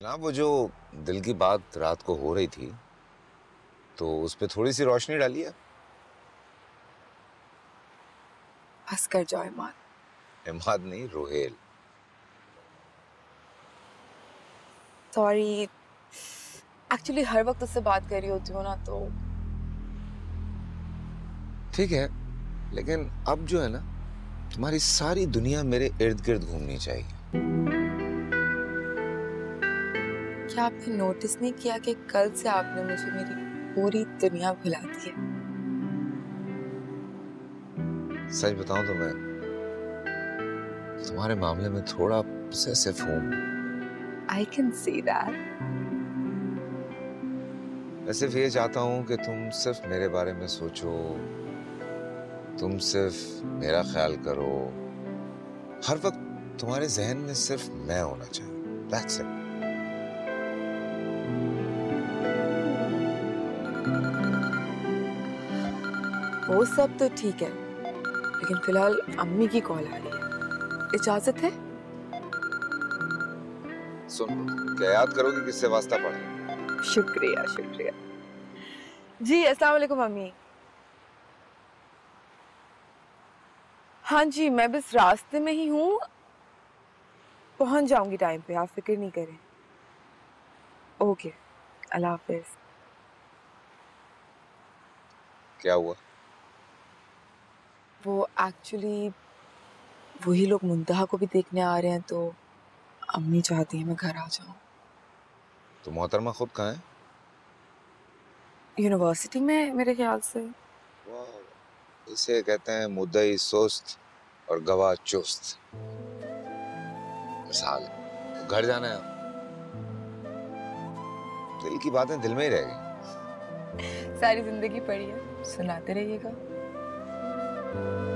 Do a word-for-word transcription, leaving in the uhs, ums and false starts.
ना वो जो दिल की बात रात को हो रही थी, तो उस पे थोड़ी सी रोशनी डाली है। बस कर जाओ इमाद। इमाद नहीं, रोहेल। सॉरी, एक्चुअली हर वक्त उससे बात कर रही होती हूँ ना, तो ठीक है, लेकिन अब जो है ना, तुम्हारी सारी दुनिया मेरे इर्द गिर्द घूमनी चाहिए। क्या आपने नोटिस नहीं किया कि कल से आपने मुझे मेरी पूरी दुनिया भुला दी है? सच बताऊं तो मैं तुम्हारे मामले में थोड़ा पोसेसिव हूं। I can see that. मैं सिर्फ ये चाहता हूं कि तुम सिर्फ मेरे बारे में सोचो, तुम सिर्फ मेरा ख्याल करो। हर वक्त तुम्हारे जहन में सिर्फ मैं होना चाहिए। That's it. वो सब तो ठीक है, लेकिन फिलहाल अम्मी की कॉल आ रही है। इजाजत है? सुन लो, क्या याद करोगे किससे वास्ता पड़ा? शुक्रिया शुक्रिया। जी अस्सलाम वालेकुम अम्मी। हाँ जी, मैं बस रास्ते में ही हूँ, पहुंच जाऊंगी टाइम पे, आप फिक्र नहीं करें। ओके, अल्लाह हाफिज। क्या हुआ? वो एक्चुअली वही लोग मुंतहा को भी देखने आ रहे हैं, तो अम्मी चाहती है मैं घर आ जाऊं। तो मोहतरमा खुद कहाँ है? यूनिवर्सिटी में मेरे ख्याल से। वाह, इसे कहते हैं मुद्दई सुस्त और गवाह चुस्त। मिसाल है। तो घर जाना है, दिल की बातें दिल में ही रह गई। सारी जिंदगी पड़ी है, सुनाते रहिएगा।